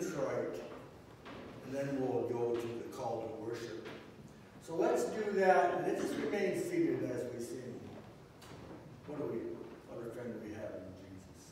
introit, and then we'll go to the call to worship. So let's do that, and let's just remain seated as we sing. What other friend do we have in Jesus?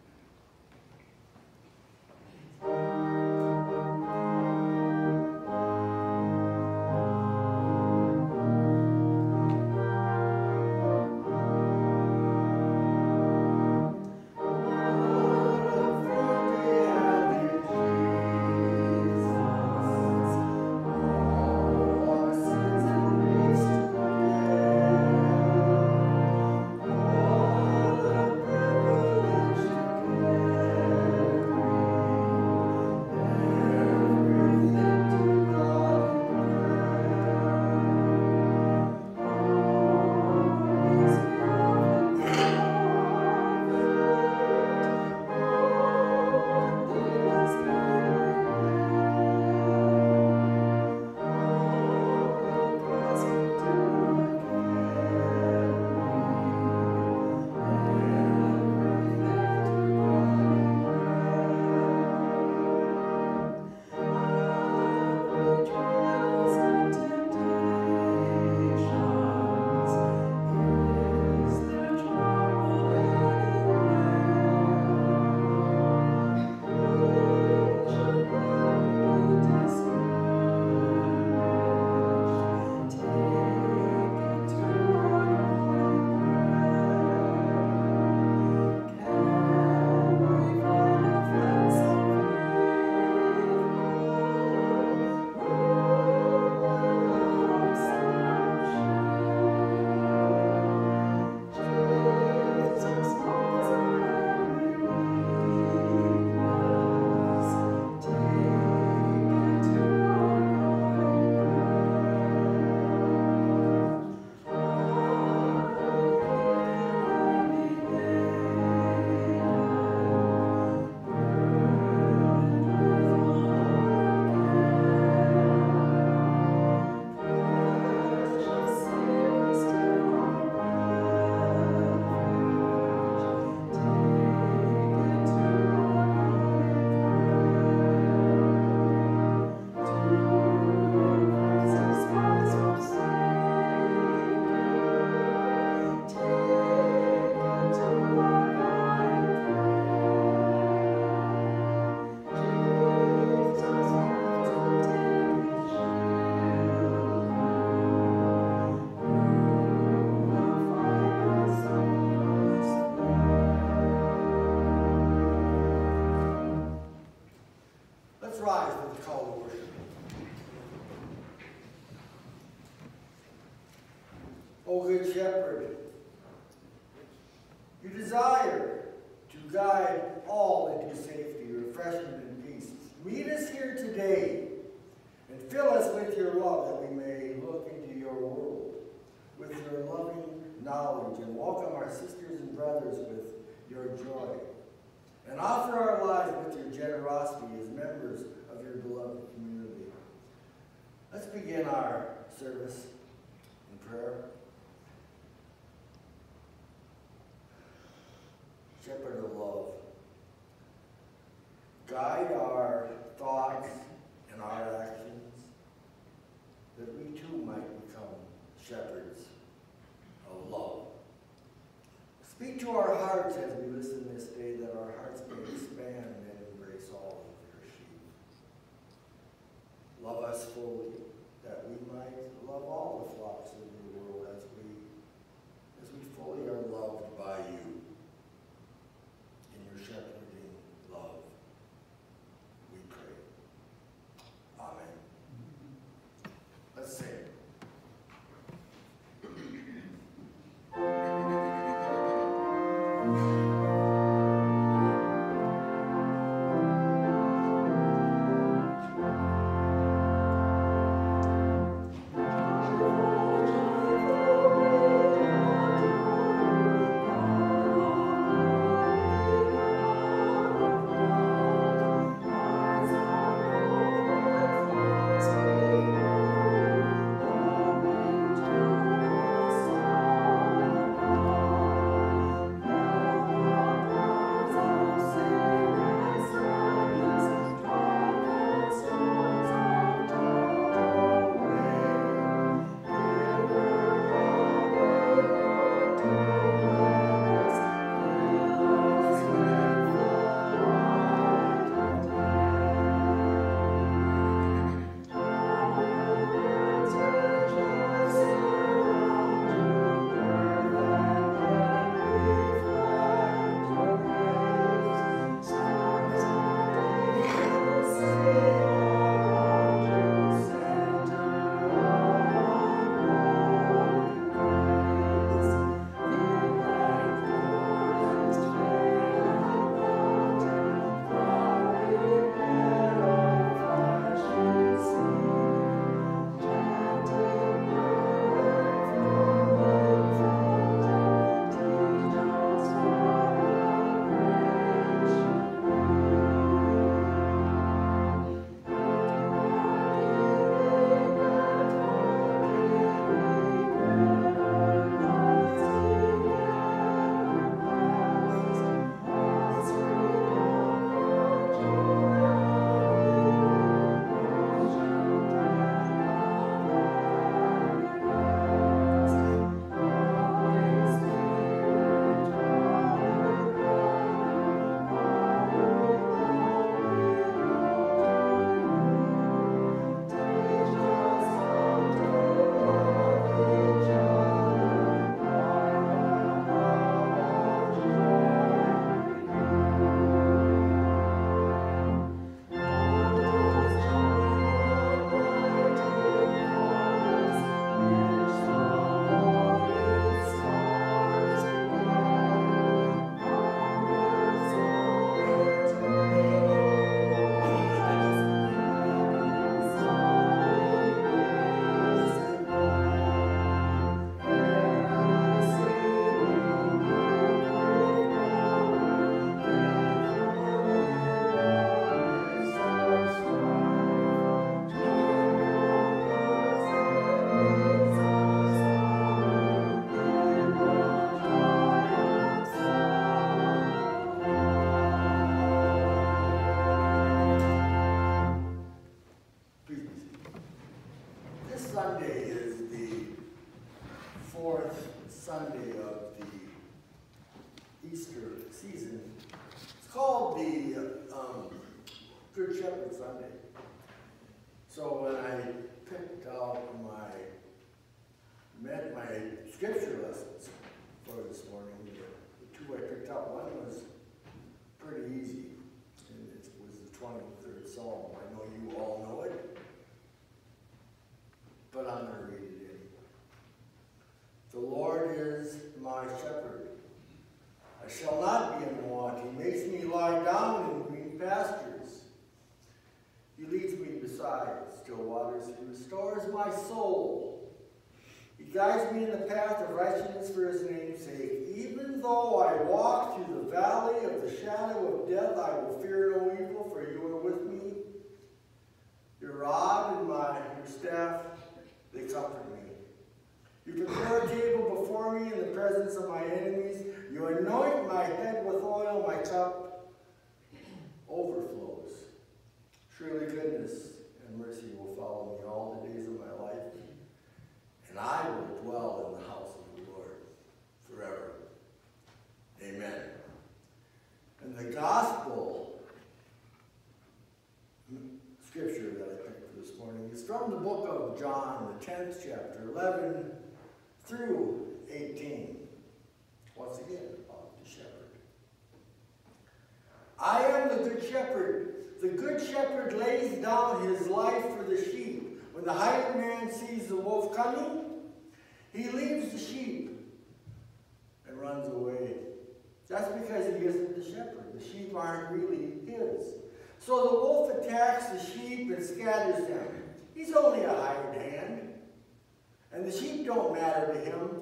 Rise with the call to worship. O Good Shepherd, you desire to guide all into safety, refreshment, and peace. Meet us here today and fill us with your love that we may look into your world with your loving knowledge and welcome our sisters and brothers with your joy. And offer our lives with your generosity as members of your beloved community. Let's begin our service in prayer. Shepherd of love, guide our thoughts and our actions, that we too might become shepherds of love. Speak to our hearts as we listen this day, that our hearts may expand and embrace all of your sheep. Love us fully, that we might love all the flocks of your world as we fully are loved by you. In your shepherding love, we pray. Amen. Let's sing. Good Shepherd Sunday. So when I picked out my scripture lessons for this morning, the two I picked out, one was pretty easy, and it was the 23rd Psalm. I know you all know it, but I'm going to read it anyway. The Lord is my shepherd. I shall not be in want. He makes me lie down in green pastures. He leads me beside still waters. He restores my soul. He guides me in the path of righteousness for his name's sake. Even though I walk through the valley of the shadow of death, I will fear no evil, for you are with me. Your rod and your staff, they comfort me. You prepare a table before me in the presence of my enemies. You anoint my head with oil, my cup overflows. Surely goodness and mercy will follow me all the days of my life, and I will dwell in the house of the Lord forever. Amen. And the gospel scripture that I picked for this morning is from the book of John, the 10th chapter, 11 through 18. Once again, about the shepherd. I am the good shepherd. The good shepherd lays down his life for the sheep. When the hired man sees the wolf coming, he leaves the sheep and runs away. That's because he isn't the shepherd. The sheep aren't really his. So the wolf attacks the sheep and scatters them. He's only a hired hand. And the sheep don't matter to him.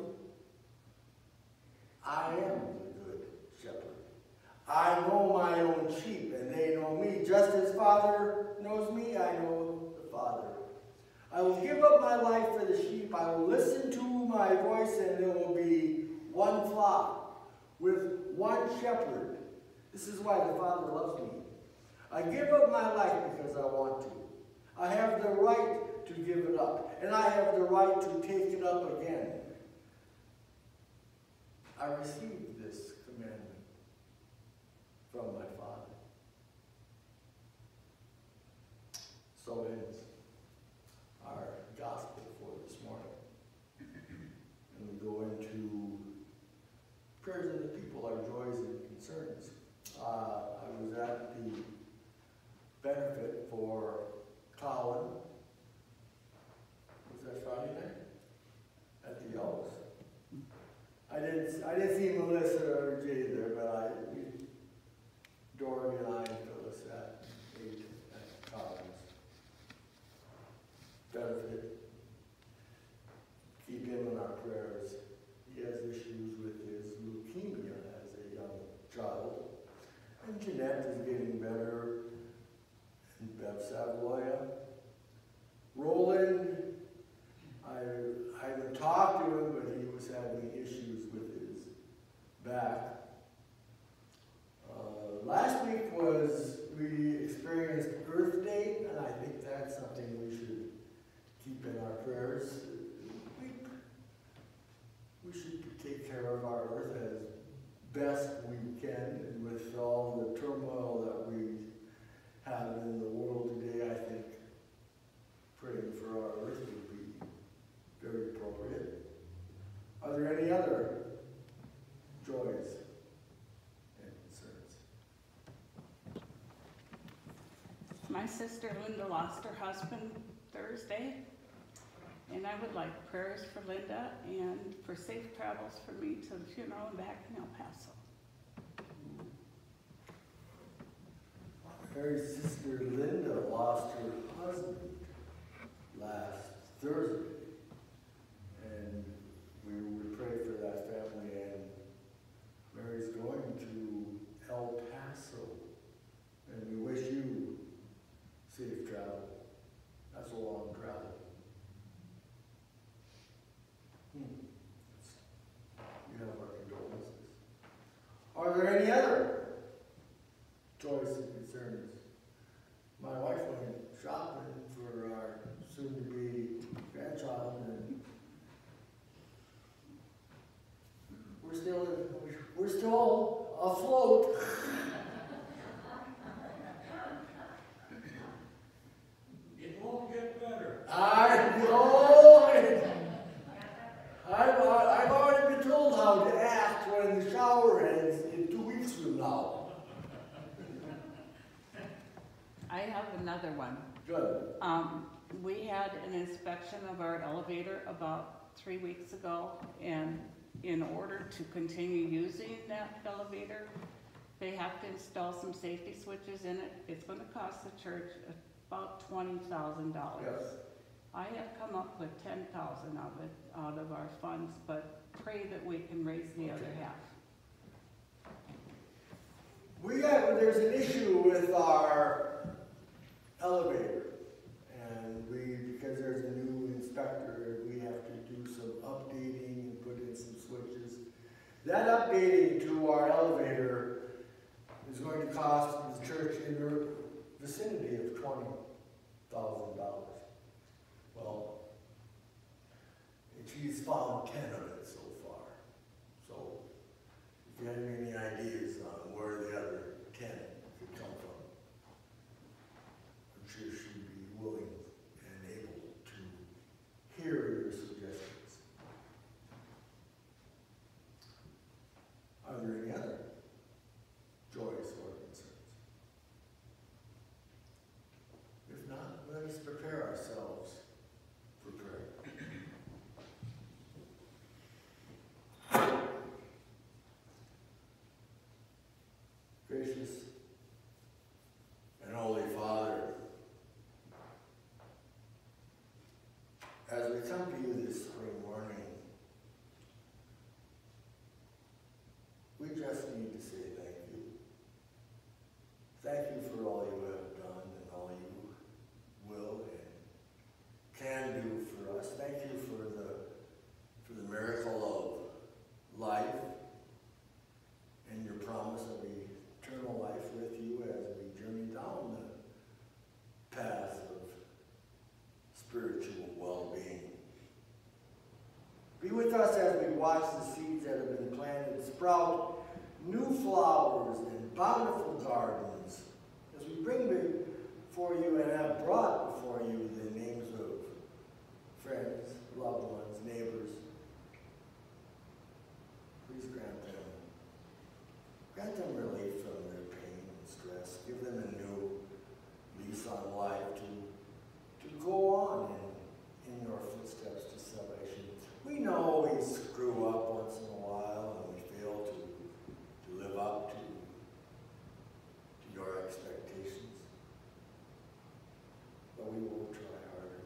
I am the good shepherd. I know my own sheep, and they know me. Just as Father knows me, I know the Father. I will give up my life for the sheep. I will listen to my voice, and there will be one flock with one shepherd. This is why the Father loves me. I give up my life because I want to. I have the right to give it up, and I have the right to take it up again. I received this commandment from my Father. So ends our gospel for this morning. And we go into prayers of the people, our joys and concerns. I was at the benefit for Colin. Was that Friday night? At the Elks. I didn't see Melissa or Jay there, but Dory and I and Phyllis ate at Colin's benefit. Keep him in our prayers. He has issues with his leukemia as a young child. And Jeanette is getting better. And Bev Savoya. Roland, I haven't talked to him, but he was having issues with his back. Last week we experienced Earth Day, and I think that's something we should keep in our prayers. We should take care of our earth as best we can, and with all the turmoil that we have in the world today, I think praying for our earth would be very appropriate. Are there any other joys and concerns? My sister Linda lost her husband Thursday, and I would like prayers for Linda and for safe travels for me to the funeral and back in El Paso. Mary's sister Linda lost her husband last Thursday, and we would pray for that family, and Mary's going to El Paso, and we wish you safe travel. That's a long travel. We have our condolences. Are there any other joys and concerns? My wife another one. Good. We had an inspection of our elevator about 3 weeks ago, and in order to continue using that elevator, they have to install some safety switches in it. It's gonna cost the church about $20,000. Yes. I have come up with 10,000 of it out of our funds, but pray that we can raise the other half. There's an issue with our elevator, and because there's a new inspector, we have to do some updating and put in some switches. That updating to our elevator is going to cost the church in the vicinity of $20,000. Well, she's found 10 of it so far. So, if you have any ideas on where the other 10 could come from, I'm sure she'd be willing and able to hear your suggestions. Are there any other joys or concerns? If not, let us prepare ourselves for prayer. Gracious and Holy Father, as we come to you this spring morning, we just need to say thank you. Thank you for all you have done and all you will and can do for us. Thank you for the miracle of life and your promise of eternal life with you as we journey down the path of spiritual well-being. Be with us as we watch the seeds that have been planted sprout new flowers and bountiful gardens, as we bring before you and have brought before you the names of friends, loved ones, neighbors. Please grant them relief from their pain and stress. Give them a new lease on life to go on in your footsteps to salvation. We know we screw up once in a while and we fail to live up to your expectations. But we will try harder.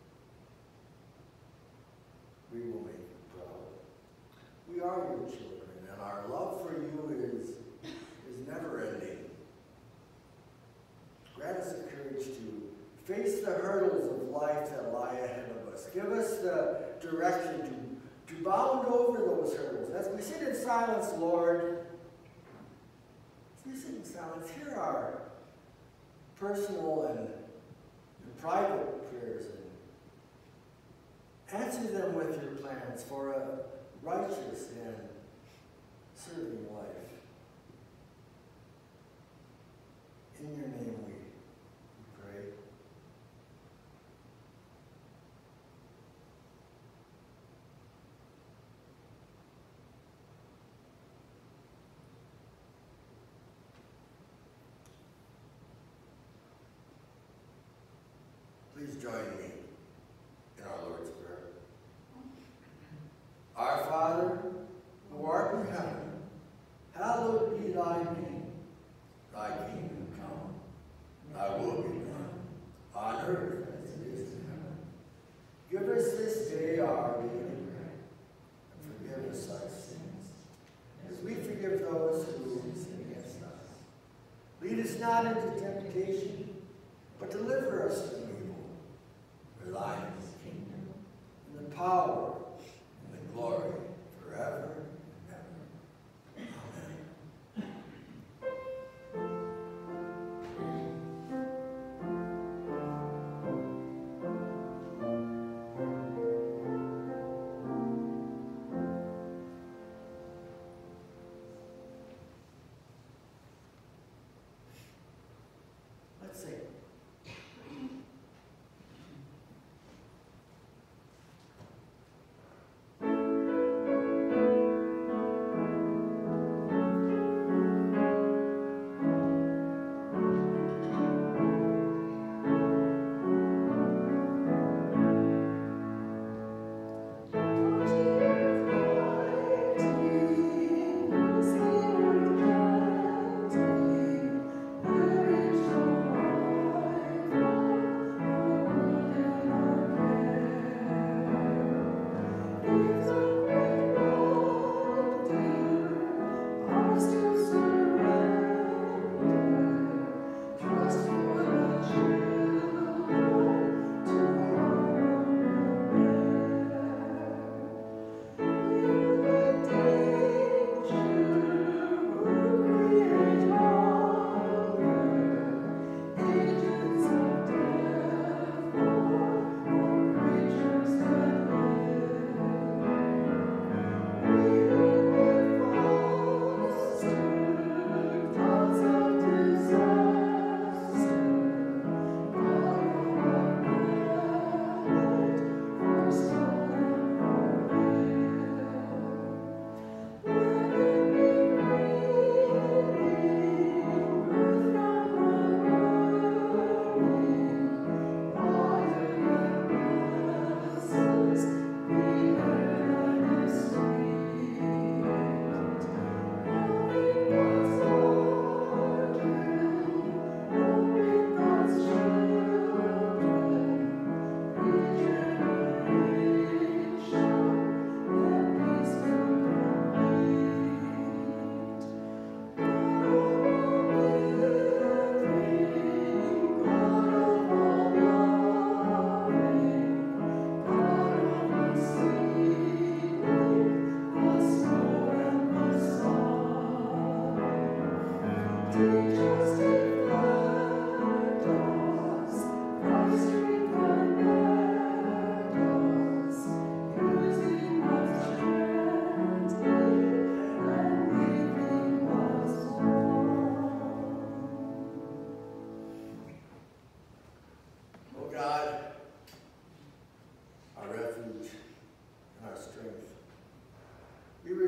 We will make you proud. We are your children, and our love for you is never ending. Grant us the courage to face the hurdles of life that lie ahead of us. Give us the direction to bound over those hurdles. As we sit in silence, Lord, as we sit in silence, hear our personal and private prayers and answer them with your plans for a righteous and serving life. In your name we pray. Please join me in our Lord's Prayer. Our Father, who art in heaven, hallowed be thy name. Thy kingdom come, thy will be done, on earth as it is in heaven. Give us this day our daily bread, and forgive us our sins, as we forgive those who sin against us. Lead us not into temptation, but deliver us from evil.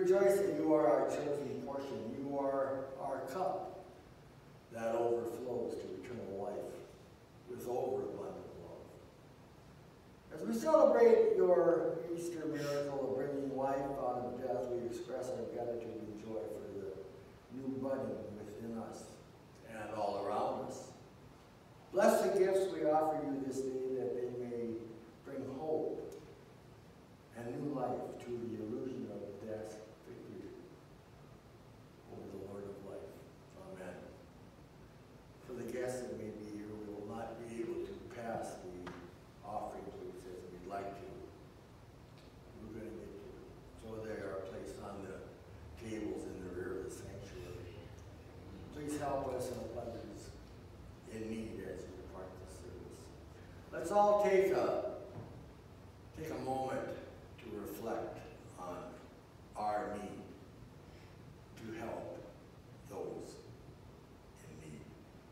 rejoice that you are our chosen portion. You are our cup that overflows to eternal life with overabundant love. As we celebrate your Easter miracle of bringing life out of death, we express our gratitude and joy for the new budding within us and all around us. Bless the gifts we offer you this day, that they may bring hope and new life to the illusion of death's victory over the Lord of life. Amen. For the guests that may be here, we will not be able to pass the offering plates as we'd like to. We're going to get to it. So they are placed on the tables in the rear of the sanctuary. Please help us and help others in need as you depart the service. Let's all take a moment to reflect on our need to help those in need.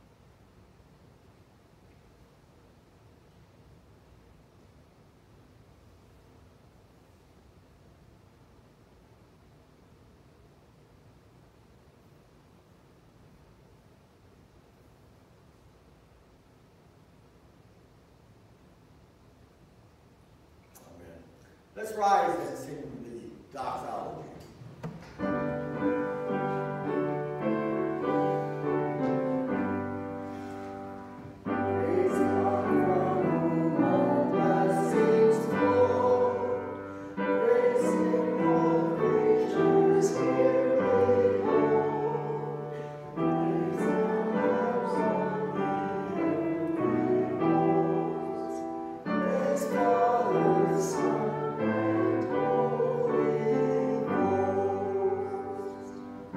Amen. Let's rise and sing the doxology. Praise God from whom all blessings flow. Praise Him, all creatures here below. Praise the loves of the heavenly hosts. Praise Father, Son, and Holy Ghost.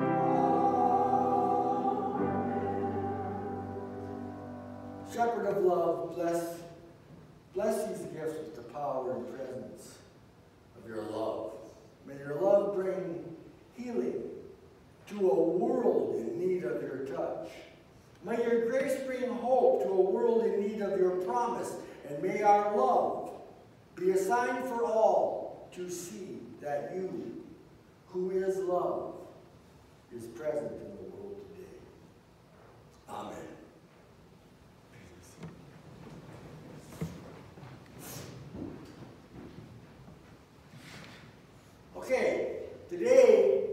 Amen. Shepherd of love, bless these gifts with the power and presence of your love. May your love bring healing to a world in need of your touch. May your grace bring hope to a world in need of your promise. And may our love be a sign for all to see that you, who is love, is present in the world today. Amen. Okay, today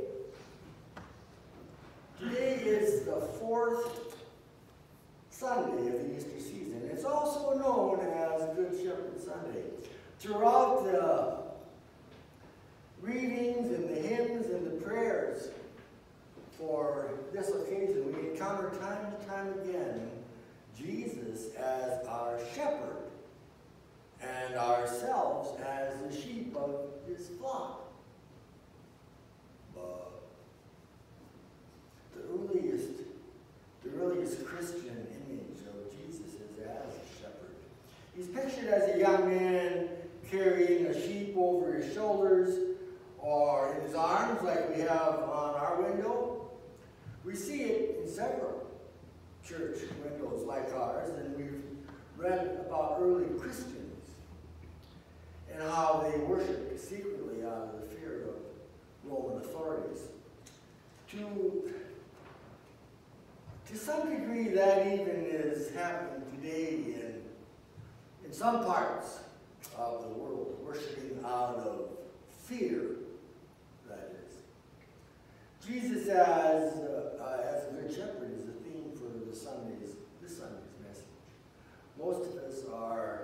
is the fourth Sunday of the Easter season. It's also known as Good Shepherd Sunday. Throughout the readings and the hymns and the prayers for this occasion, we encounter time and time again Jesus as our shepherd and ourselves as the sheep of his flock. The earliest Christian image of Jesus is as a shepherd. He's pictured as a young man carrying a sheep over his shoulders or in his arms like we have on our window. We see it in several church windows like ours, and we've read about early Christians and how they worshiped secretly out of the fear of Roman authorities. To some degree, that even is happening today in some parts of the world, worshiping out of fear, that is. Jesus as a good shepherd is the theme for this Sunday's message. Most of us are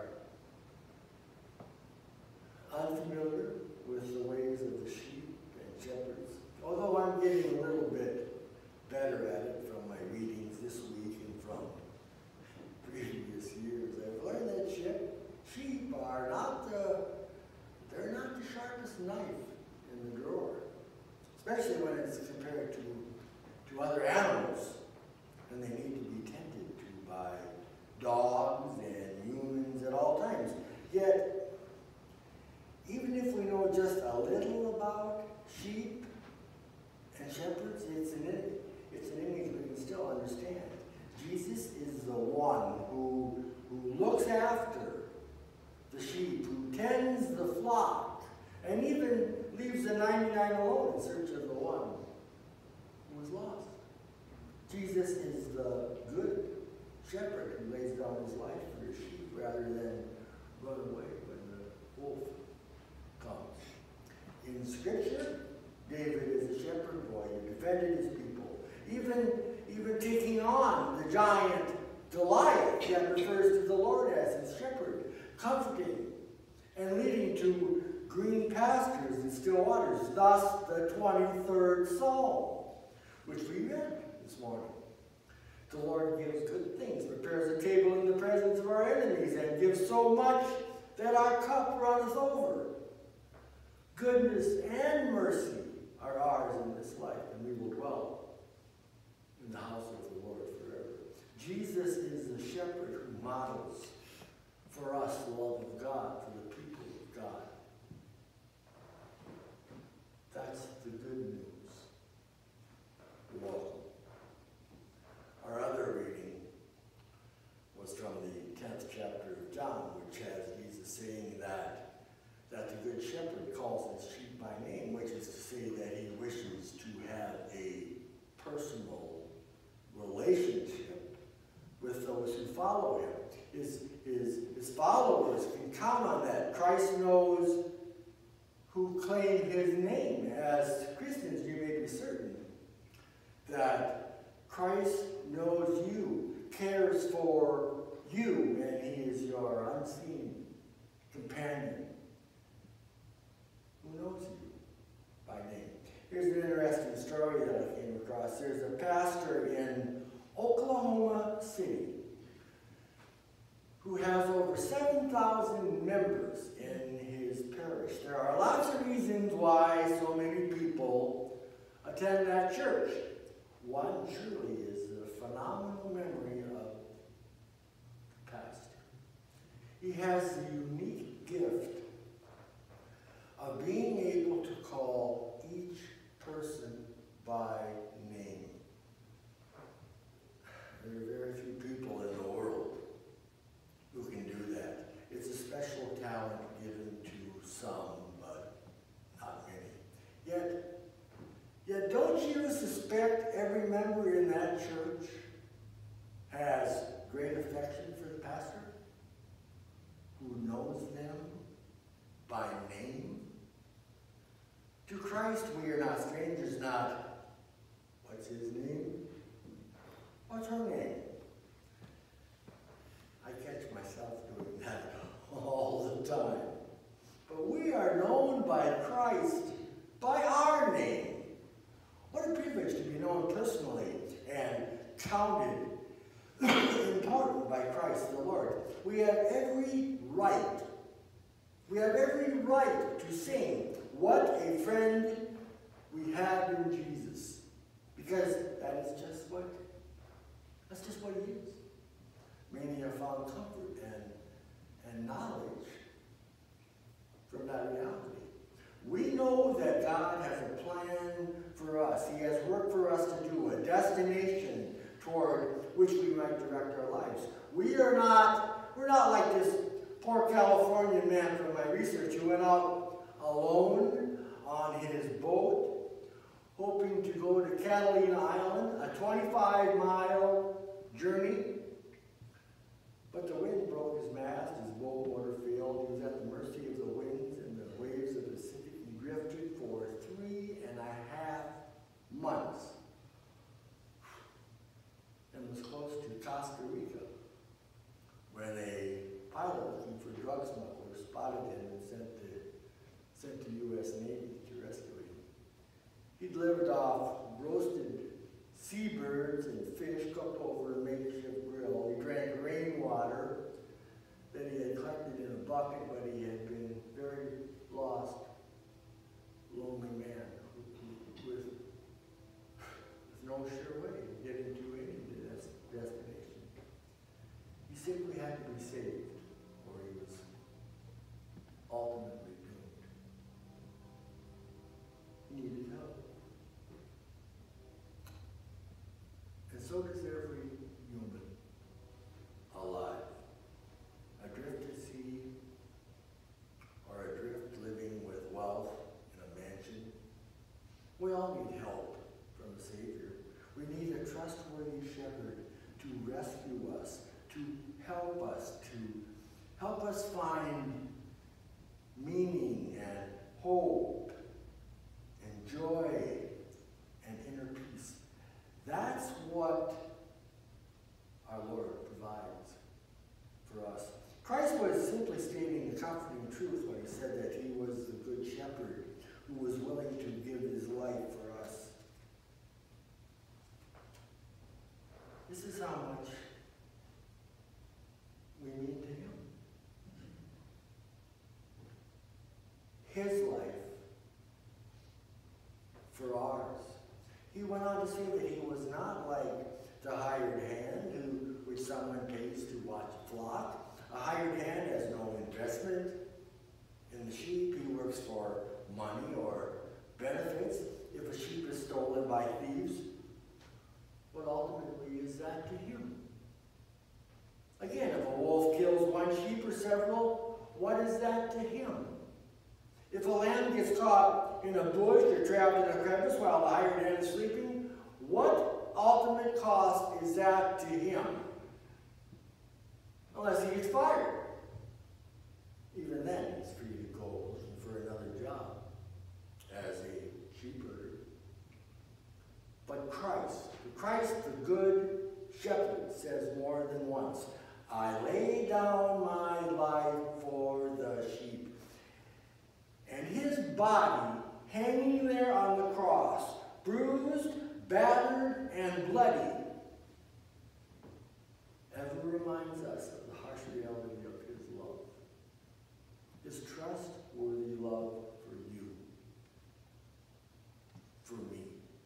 unfamiliar with the ways of the sheep and shepherds, although I'm getting a little bit better at it from my readings this week and from previous years. I've learned that sheep are they're not the sharpest knife in the drawer, especially when it's compared to other animals, and they need to be tended to by dogs and humans at all times. Yet, even if we know just a little about sheep and shepherds, it's an image we can still understand. Jesus is the one who looks after the sheep, who tends the flock, and even leaves the 99 alone in search of the one who was lost. Jesus is the good shepherd who lays down his life for his sheep rather than run away when the wolf comes. In Scripture, David is a shepherd boy who defended his people, even taking on the giant Goliath that refers to the Lord as his shepherd, comforting and leading to green pastures and still waters, thus the 23rd Psalm, which we read this morning. The Lord gives good things, prepares a table in the presence of our enemies, and gives so much that our cup runneth over. Goodness and mercy are ours in this life, and we will dwell in the house of the Lord forever. Jesus is the shepherd who models for us the love of God, for the people of God. That's the good news. You're welcome. Our other reading was from the 10th chapter of John, which has Jesus saying that the good shepherd calls his sheep by name, which is to say that he wishes to have a personal relationship with those who follow him. His followers can count on that. Christ knows who claim his name. As Christians, you may be certain that Christ knows you, cares for you, and he is your unseen companion who knows you by name. Here's an interesting story that I came across. There's a pastor in Oklahoma City who has over 7,000 members in his parish. There are lots of reasons why so many people attend that church. One surely is the phenomenal memory of the pastor. He has the unique gift of being able to call each person by name. There are very few people in the world who can do that. It's a special talent given to some, but not many. Yet don't you suspect every member in that church has great affection for the pastor? Who knows them by name? To Christ we are not strangers, not, what's his name? What's her name? I catch myself doing that all the time. But we are known by Christ by our name. What a privilege to be known personally and counted important by Christ the Lord. We have every right. We have every right to sing, "What a friend we have in Jesus," because that's just what he is. Many have found comfort and knowledge from that reality. We know that God has a plan for us. He has work for us to do, a destination toward which we might direct our lives. We're not like this poor Californian man from my research who went out alone on his boat, hoping to go to Catalina Island, a 25-mile journey. But the wind broke his mast, his boat motor failed. He was at the mercy of the winds and the waves of the Pacific. He drifted for 3.5 months and was close to Costa Rica when a pilot looking for drug smugglers spotted him and sent the U.S. Navy to rescue him. He lived off roasted seabirds and fish cooked over a makeshift grill. He drank rainwater that he had collected in a bucket, but he had been very lost, lonely man with no sure way of getting to any destination. He simply had to be saved, or he was ultimately doomed. He needed help. And so does every human alive. Adrift at sea, or adrift living with wealth in a Help us find meaning and hope and joy and inner peace. That's what our Lord provides for us. Christ was simply stating the comforting truth when he said that he was the good shepherd who was willing to give his life for us. This is how much we mean to him. His life for ours. He went on to say that he was not like the hired hand which someone pays to watch a flock. A hired hand has no investment in the sheep. He works for money or benefits. If a sheep is stolen by thieves, what ultimately is that to him? Again, if a wolf kills one sheep or several, what is that to him? If a lamb gets caught in a bush or trapped in a crevice while the hired hand is sleeping, what ultimate cost is that to him? Unless he gets fired. Even then, he's free to go looking for another job as a sheepherder. But Christ, the good shepherd, says more than once, I lay down my life for the sheep. And his body hanging there on the cross, bruised, battered, and bloody, ever reminds us of the harsh reality of his love. His trustworthy love for you, for me,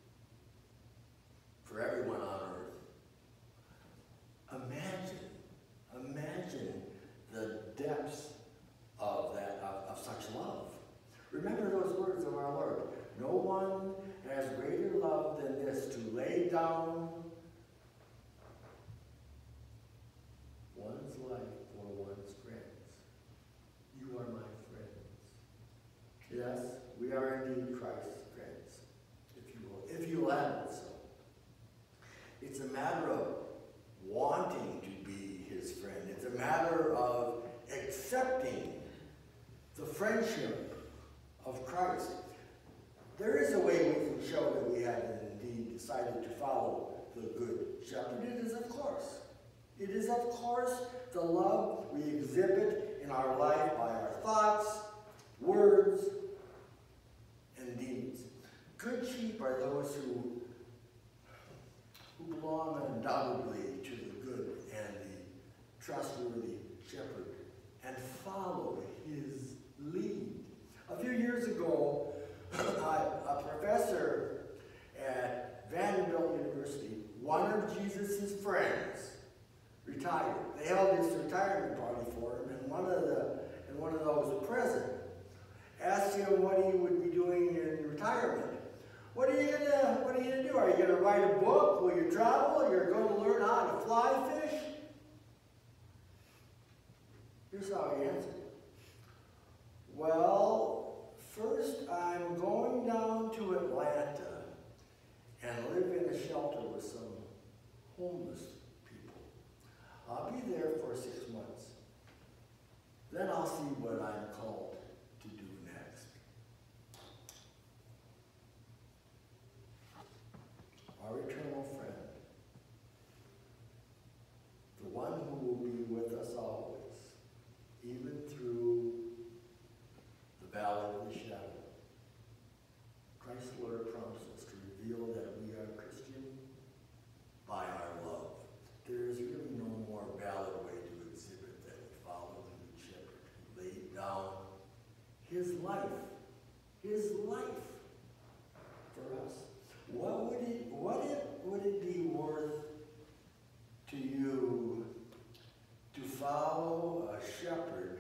for everyone on earth. Imagine the depths of such love. Remember those words of our Lord. No one has greater love than this, to lay down one's life for one's friends. You are my friends. Yes, we are indeed Christ's friends, if you will have it so. It's a matter of wanting to be his friend. It's a matter of accepting the friendship of Christ. There is a way we can show that we have indeed decided to follow the Good Shepherd. It is, of course, the love we exhibit in our life by our thoughts, words, and deeds. Good sheep are those who belong undoubtedly to the good and the trustworthy shepherd and follow his lead. A few years ago, a professor at Vanderbilt University, one of Jesus' friends, retired. They held this retirement party for him, and one of those present asked him what he would be doing in retirement. What are you gonna do? Are you gonna write a book? Will you travel? You're going to learn how to fly fish? Here's how he answered. Well, first I'm going down to Atlanta and live in a shelter with some homeless people. I'll be there for 6 months. Then I'll see what I'm called to do next. Our eternal friend, the one who will be with us always, even through the valley of the shadow. Christ's Lord promises to reveal that we are Christian by our love. There is really no more valid way to exhibit that we follow the Good Shepherd who laid down his life for us. What would it be worth to you to follow a shepherd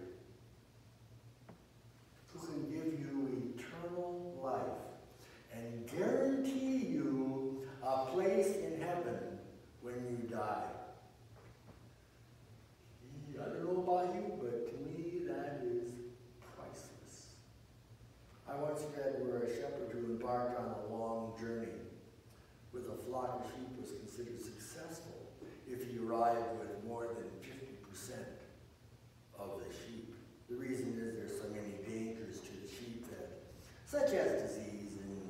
who can give you eternal life and guarantee you a place in heaven when you die? I don't know about you, but to me that is priceless. I once read where a such as disease and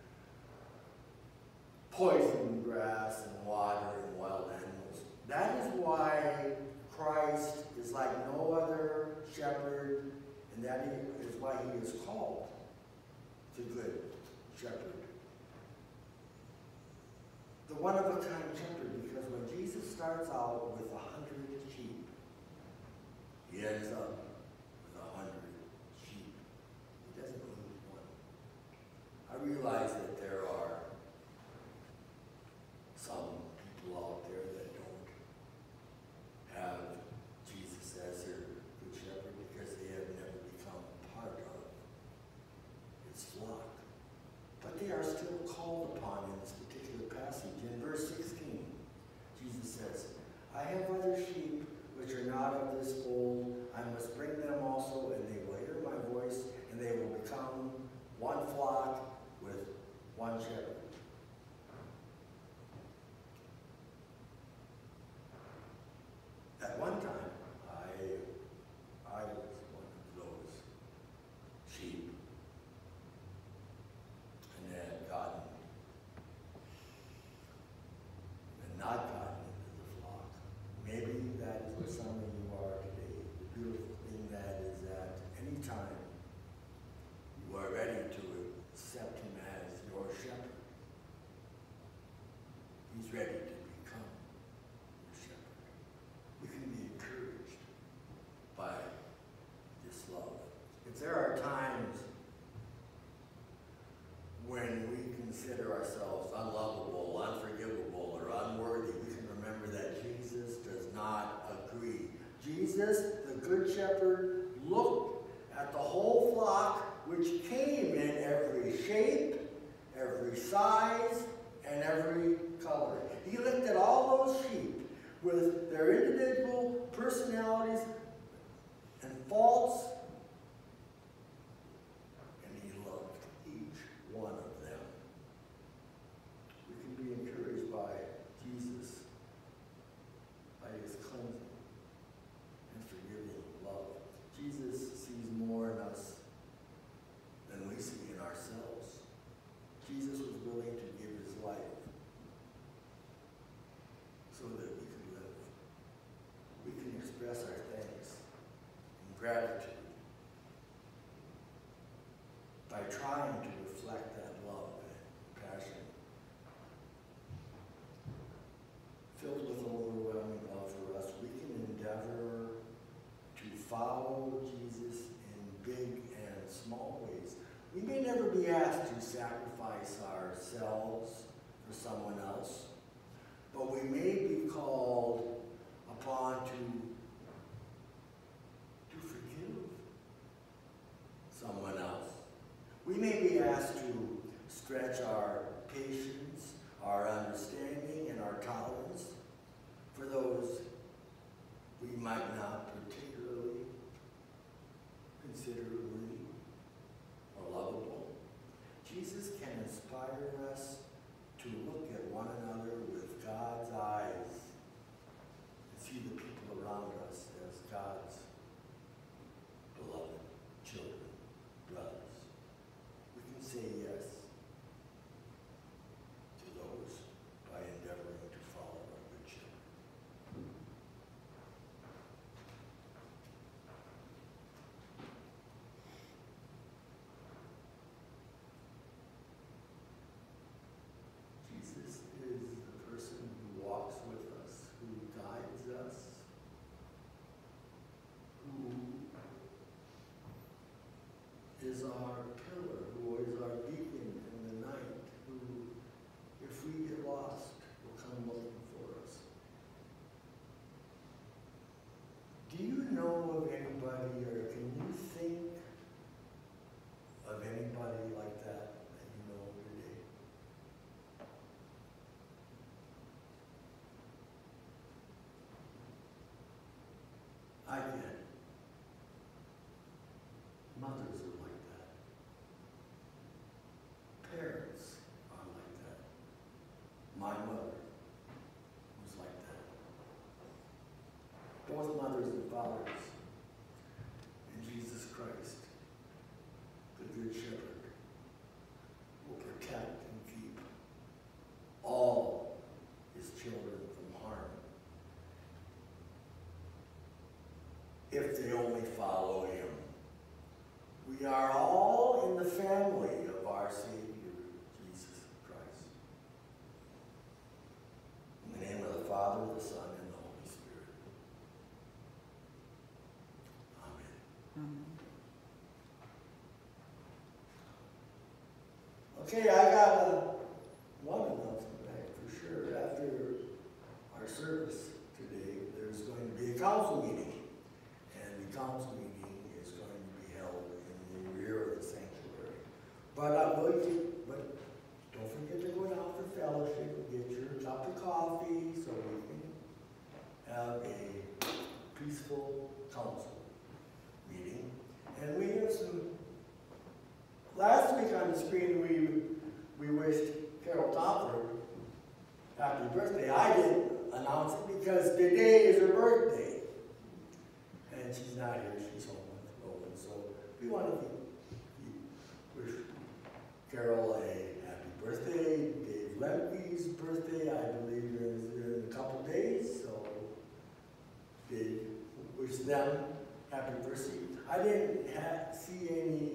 poison grass and water and wild animals. That is why Christ is like no other shepherd, and that is why he is called the Good Shepherd. The one-of-a-kind shepherd, because when Jesus starts out with 100 sheep, he ends up with 100 sheep. He doesn't lose one. I realize that there are some people out there that don't have Jesus as their good shepherd because they have never become part of his flock. But they are still called upon in this particular passage. In verse 16, Jesus says, I have other sheep which are not of this fold. I must bring them also, and they will hear my voice, and they will become one flock with one shepherd. At one time, I was one of those sheep, and had gotten and not gotten into the flock. Maybe that is where some of you are today. The beautiful thing that is that any time you are ready to accept him as your shepherd, he's ready to become your shepherd. We can be encouraged by this love. If there are times when we consider ourselves unlovable, unforgivable, or unworthy, we can remember that Jesus does not agree. Jesus, the Good Shepherd, looked at the whole flock, which came in every shape, every size, and every color. He looked at all those sheep with their individual personalities and faults, and he loved each one of them. We can be encouraged by Jesus, by his cleansing and forgiving love. Jesus sees more in us than we see in ourselves. Jesus was willing to give his life so that we could live. We can express our thanks and gratitude by trying to reflect that love and passion. Filled with overwhelming love for us, we can endeavor to follow Jesus in big and small ways. We may never be asked to sacrifice ourselves for someone else, but we may be called upon to forgive someone else. We may be asked to stretch our patience, our understanding, and our tolerance for those we might not particularly consider worthy or lovable. Jesus can inspire us to look at one another with God's eyes and see the people around us as God's beloved children, brothers. We can say yes to those by endeavoring to follow our Good Shepherd. Jesus is the person who walks with us, who guides us, who is our pillar, who is our beacon in the night, who, if we get lost, will come looking for us. Do you know of anybody, or can you think of anybody like that you know today? I can. Mothers are like that. Parents are like that. My mother was like that. Both mothers and fathers in Jesus Christ, the Good Shepherd, if they only follow him. We are all in the family of our Savior, Jesus Christ. In the name of the Father, the Son, and the Holy Spirit. Amen. Okay, I got one announcement for sure. After our service today, there's going to be a council meeting. And the council meeting is going to be held in the rear of the sanctuary. But don't forget to go down for fellowship, get your cup of coffee so we can have a peaceful council meeting. And we have last week on the screen we wished Carol Topper happy birthday. I didn't announce it because today is her birthday. And she's not here, she's home with Roland. So we want to wish Carol a happy birthday. Dave Lemke's birthday, I believe, is in a couple days. So Dave, wish them happy birthday. I didn't see any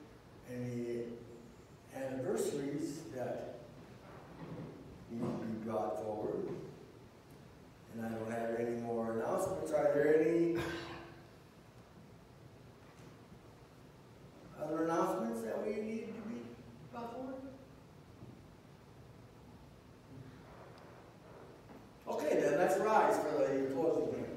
anniversaries that need to be brought forward. And I don't have any more announcements. Are there any other announcements that we need to be brought forward? Okay, then let's rise for the closing hymn.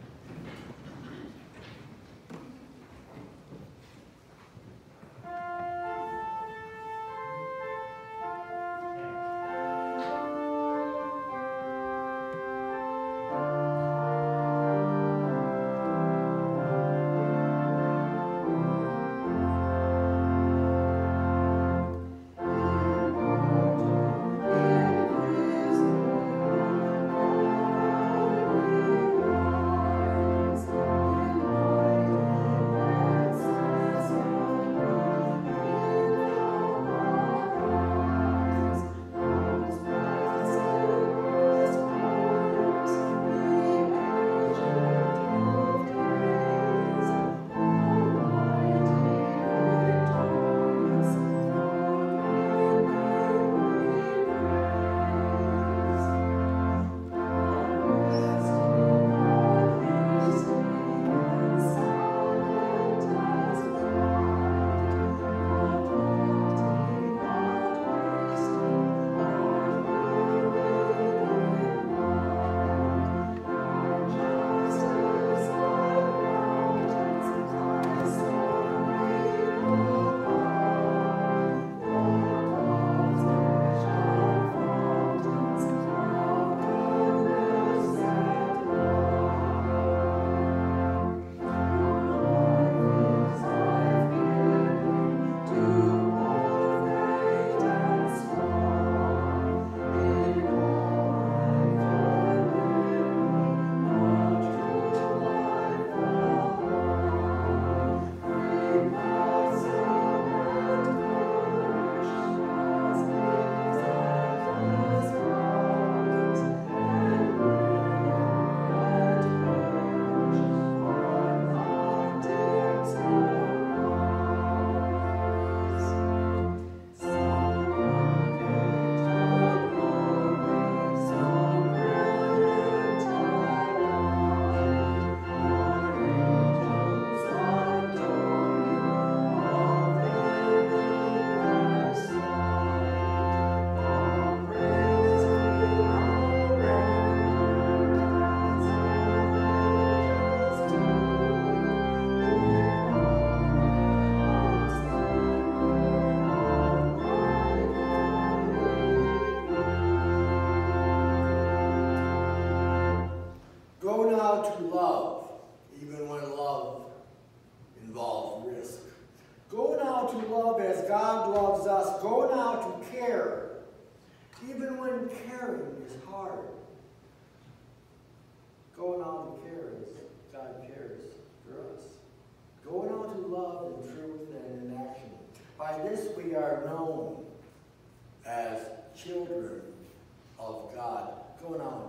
To love, even when love involves risk. Go now to love as God loves us. Go now to care, even when caring is hard. Go now to care as God cares for us. Go now to love in truth and in action. By this we are known as children of God. Go now